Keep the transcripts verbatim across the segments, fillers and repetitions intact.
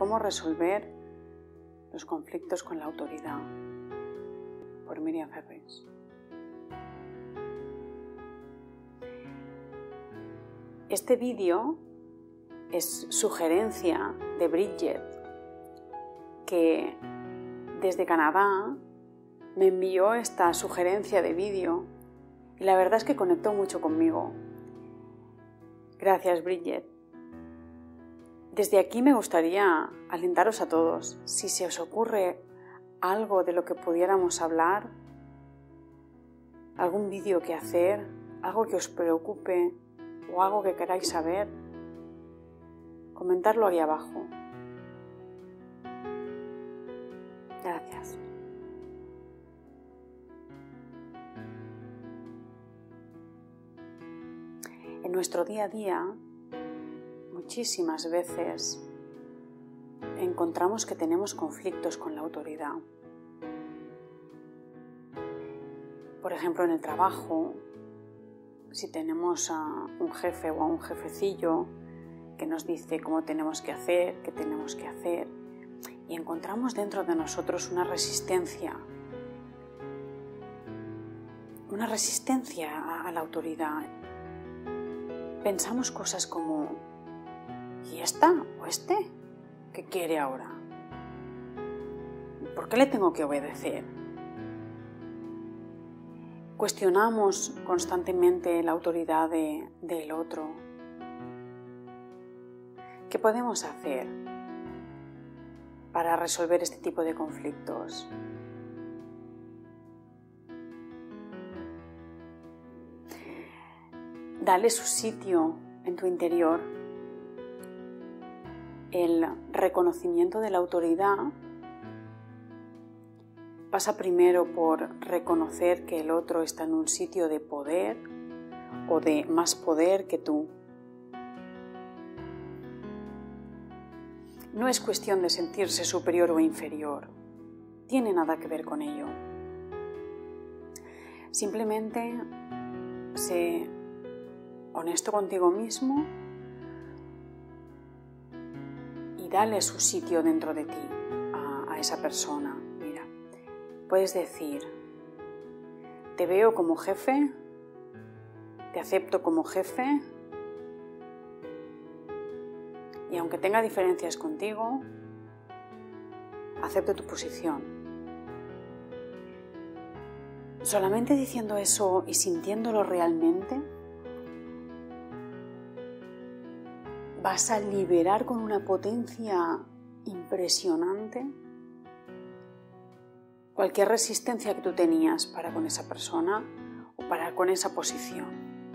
cómo resolver los conflictos con la autoridad, por Miriam Ferris. Este vídeo es sugerencia de Bridget, que desde Canadá me envió esta sugerencia de vídeo y la verdad es que conectó mucho conmigo. Gracias, Bridget. Desde aquí me gustaría alentaros a todos, si se os ocurre algo de lo que pudiéramos hablar, algún vídeo que hacer, algo que os preocupe o algo que queráis saber, comentarlo aquí abajo. Gracias. En nuestro día a día, muchísimas veces encontramos que tenemos conflictos con la autoridad. Por ejemplo, en el trabajo, si tenemos a un jefe o a un jefecillo que nos dice cómo tenemos que hacer, qué tenemos que hacer, y encontramos dentro de nosotros una resistencia, una resistencia a, a la autoridad. Pensamos cosas como, ¿y esta o este? ¿Qué quiere ahora? ¿Por qué le tengo que obedecer? Cuestionamos constantemente la autoridad de, del otro. ¿Qué podemos hacer para resolver este tipo de conflictos? Dale su sitio en tu interior. El reconocimiento de la autoridad pasa primero por reconocer que el otro está en un sitio de poder o de más poder que tú. No es cuestión de sentirse superior o inferior, tiene nada que ver con ello. Simplemente sé honesto contigo mismo y dale su sitio dentro de ti a, a esa persona. Mira, puedes decir, te veo como jefe, te acepto como jefe, y aunque tenga diferencias contigo, acepto tu posición. Solamente diciendo eso y sintiéndolo realmente, vas a liberar con una potencia impresionante cualquier resistencia que tú tenías para con esa persona o para con esa posición.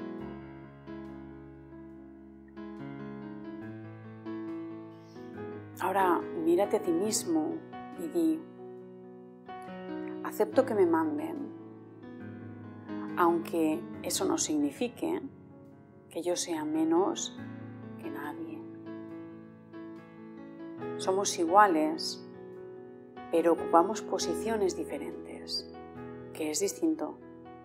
Ahora mírate a ti mismo y di, acepto que me manden, aunque eso no signifique que yo sea menos que nadie. Somos iguales, pero ocupamos posiciones diferentes, que es distinto.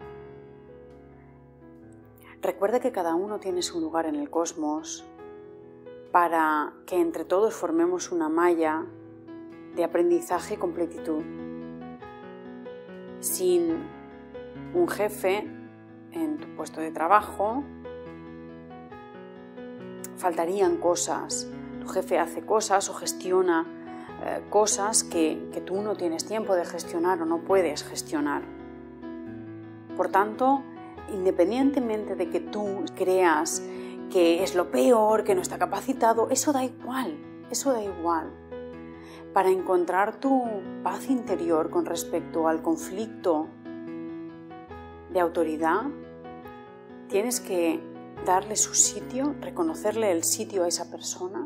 Recuerda que cada uno tiene su lugar en el cosmos para que entre todos formemos una malla de aprendizaje y completitud. Sin un jefe en tu puesto de trabajo, faltarían cosas. Tu jefe hace cosas o gestiona eh, cosas que, que tú no tienes tiempo de gestionar o no puedes gestionar. Por tanto, independientemente de que tú creas que es lo peor, que no está capacitado, eso da igual, eso da igual. Para encontrar tu paz interior con respecto al conflicto de autoridad, tienes que darle su sitio, reconocerle el sitio a esa persona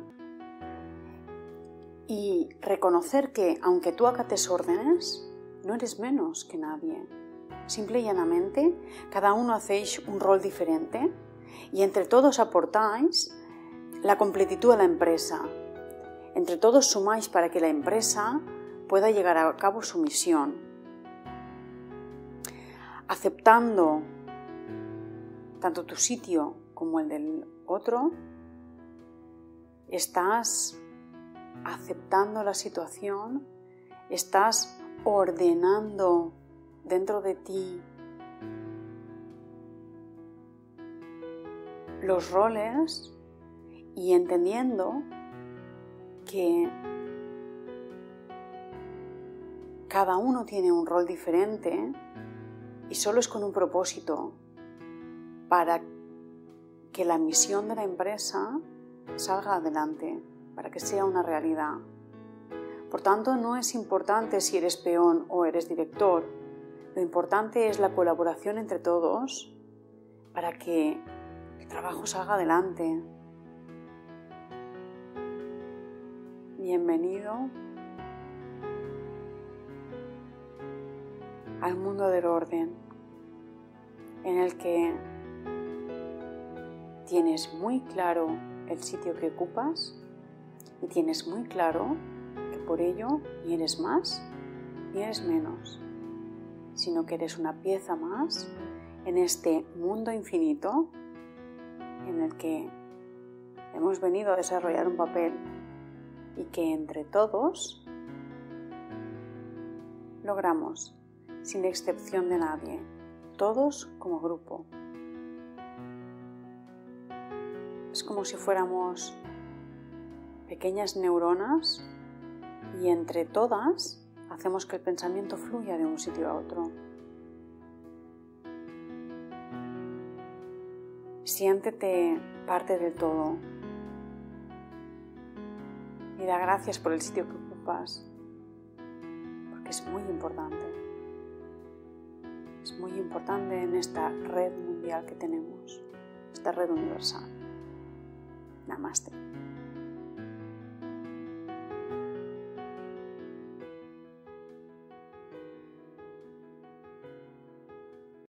y reconocer que, aunque tú acates órdenes, no eres menos que nadie. Simple y llanamente, cada uno hacéis un rol diferente y entre todos aportáis la completitud a la empresa. Entre todos sumáis para que la empresa pueda llegar a cabo su misión. Aceptando tanto tu sitio como el del otro, estás aceptando la situación, estás ordenando dentro de ti los roles y entendiendo que cada uno tiene un rol diferente y solo es con un propósito, para que la misión de la empresa salga adelante, para que sea una realidad. Por tanto, no es importante si eres peón o eres director. Lo importante es la colaboración entre todos para que el trabajo salga adelante. Bienvenido al mundo del orden, en el que tienes muy claro el sitio que ocupas y tienes muy claro que por ello ni eres más ni eres menos, sino que eres una pieza más en este mundo infinito en el que hemos venido a desarrollar un papel y que entre todos logramos, sin excepción de nadie, todos como grupo. Es como si fuéramos pequeñas neuronas y entre todas hacemos que el pensamiento fluya de un sitio a otro. Siéntete parte del todo y da gracias por el sitio que ocupas, porque es muy importante. Es muy importante en esta red mundial que tenemos, esta red universal. Namaste.